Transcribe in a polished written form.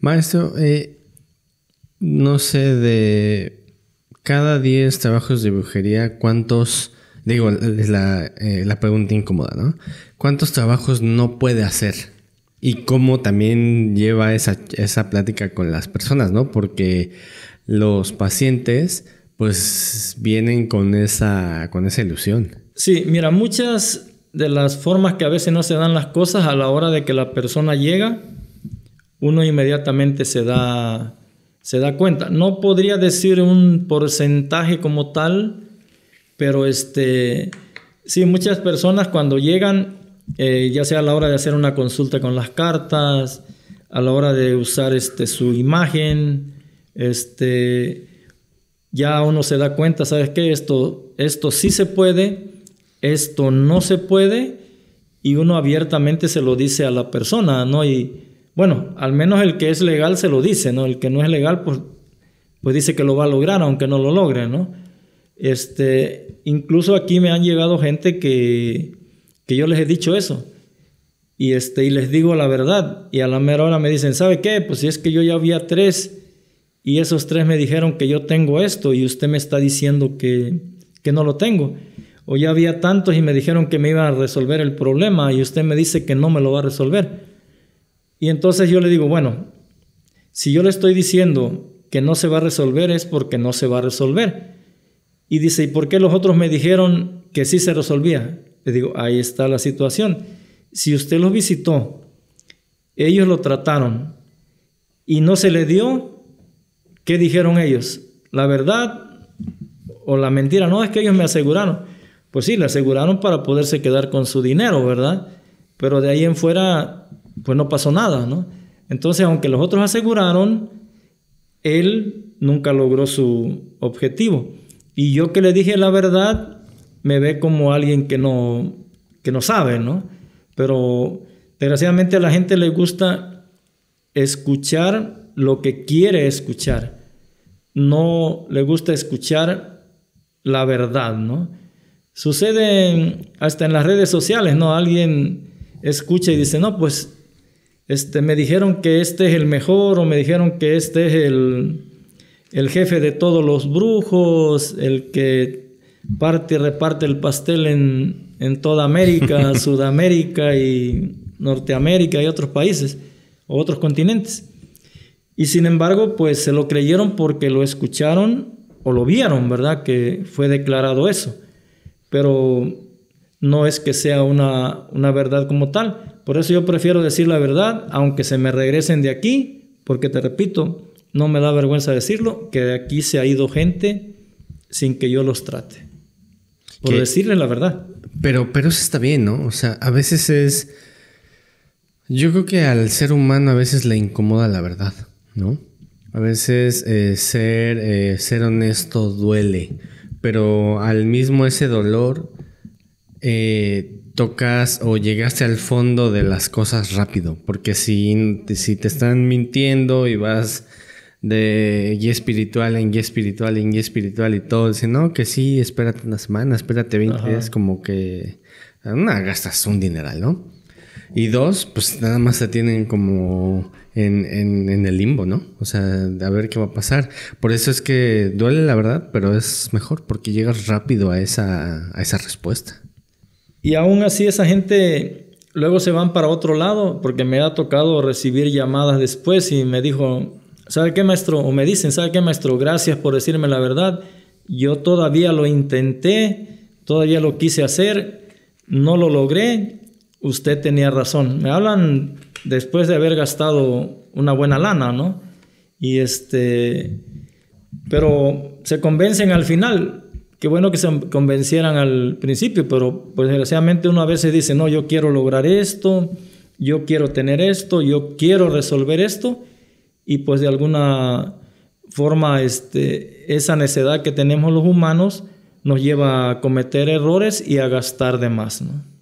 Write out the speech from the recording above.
Maestro, no sé, de cada 10 trabajos de brujería, ¿cuántos, digo, es la pregunta incómoda, ¿no? ¿Cuántos trabajos no puede hacer? Y cómo también lleva esa plática con las personas, ¿no? Porque los pacientes, pues, vienen con esa ilusión. Sí, mira, muchas de las formas que a veces no se dan las cosas, a la hora de que la persona llega, uno inmediatamente se da cuenta. No podría decir un porcentaje como tal, pero sí, muchas personas cuando llegan, ya sea a la hora de hacer una consulta con las cartas, a la hora de usar su imagen, ya uno se da cuenta, ¿sabes qué? Esto sí se puede, esto no se puede, y uno abiertamente se lo dice a la persona, ¿no? Y bueno, al menos el que es legal se lo dice, ¿no? El que no es legal, pues dice que lo va a lograr, aunque no lo logre, ¿no? Incluso aquí me han llegado gente que yo les he dicho eso, y les digo la verdad, y a la mera hora me dicen, ¿sabe qué? Pues si es que yo ya había 3, y esos 3 me dijeron que yo tengo esto, y usted me está diciendo que no lo tengo. O ya había tantos y me dijeron que me iban a resolver el problema, y usted me dice que no me lo va a resolver. Y entonces yo le digo, bueno, si yo le estoy diciendo que no se va a resolver, es porque no se va a resolver. Y dice, ¿y por qué los otros me dijeron que sí se resolvía? Le digo, ahí está la situación. Si usted los visitó, ellos lo trataron y no se le dio, ¿qué dijeron ellos? ¿La verdad o la mentira? No, es que ellos me aseguraron. Pues sí, le aseguraron para poderse quedar con su dinero, ¿verdad? Pero de ahí en fuera, pues no pasó nada, ¿no? Entonces, aunque los otros aseguraron, él nunca logró su objetivo. Y yo que le dije la verdad, me ve como alguien que no sabe, ¿no? Pero desgraciadamente a la gente le gusta escuchar lo que quiere escuchar. No le gusta escuchar la verdad, ¿no? Sucede hasta en las redes sociales, ¿no? Alguien escucha y dice, no, pues me dijeron que este es el mejor, o me dijeron que este es el jefe de todos los brujos, el que parte y reparte el pastel en toda América, Sudamérica y Norteamérica y otros países o otros continentes. Y sin embargo, pues se lo creyeron porque lo escucharon o lo vieron, ¿verdad? Que fue declarado eso. Pero no es que sea una verdad como tal. Por eso yo prefiero decir la verdad, aunque se me regresen de aquí, porque te repito, no me da vergüenza decirlo, que de aquí se ha ido gente sin que yo los trate. Por decirle la verdad. Pero eso está bien, ¿no? O sea, a veces yo creo que al ser humano a veces le incomoda la verdad, ¿no? A veces ser honesto duele, pero al mismo ese dolor tocas o llegaste al fondo de las cosas rápido, porque si te están mintiendo y vas de guía espiritual en guía espiritual en guía espiritual y todo, dicen, no, que sí, espérate una semana, espérate 20 días, como que gastas un dineral, ¿no? Y 2, pues nada más te tienen como en el limbo, ¿no? O sea, a ver qué va a pasar. Por eso es que duele la verdad, pero es mejor porque llegas rápido a esa respuesta. Y aún así esa gente luego se van para otro lado, porque me ha tocado recibir llamadas después y me dijo, ¿sabe qué, maestro? O me dicen, ¿sabe qué, maestro? Gracias por decirme la verdad. Yo todavía lo intenté, todavía lo quise hacer, no lo logré. Usted tenía razón. Me hablan después de haber gastado una buena lana, ¿no? Y pero se convencen al final. Qué bueno que se convencieran al principio, pero pues desgraciadamente uno a veces dice, no, yo quiero lograr esto, yo quiero tener esto, yo quiero resolver esto, y pues de alguna forma esa necedad que tenemos los humanos nos lleva a cometer errores y a gastar de más, ¿no?